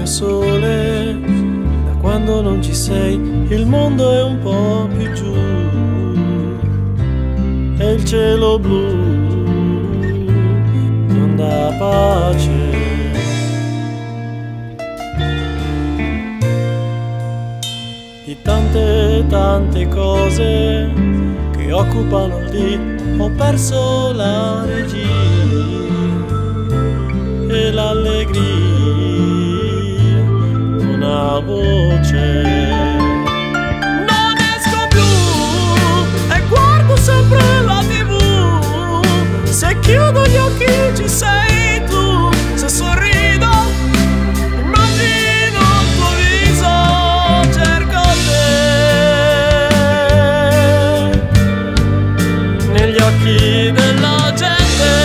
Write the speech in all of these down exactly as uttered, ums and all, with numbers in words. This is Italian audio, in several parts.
mio sole, da quando non ci sei il mondo è un po' più giù, e il cielo blu non dà pace. Di tante tante cose che occupano il dì ho perso la regia e l'allegria, una voce. Non esco più e guardo sempre la tivù, se chiudo gli occhi ci sei tu, se sorrido immagino il tuo viso, cerco te negli occhi della gente.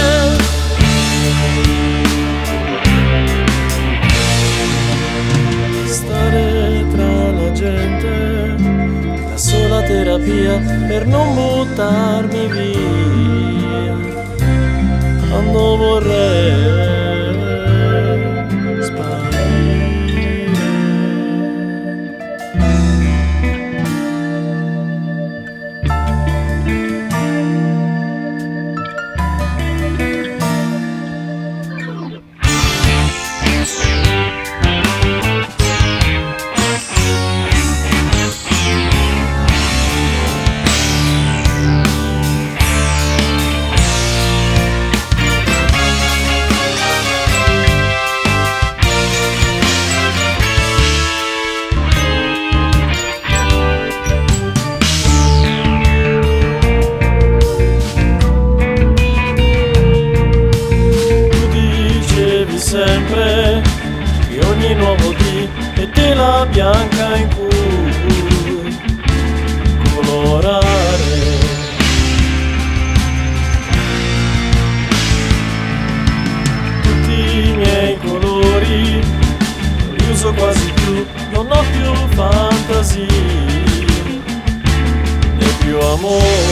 Terapia per non buttarmi via quando vorrei sparire. Sempre che ogni nuovo dì è tela bianca in cui colorare. Tutti i miei colori non li uso quasi più, non ho più fantasia né più amore.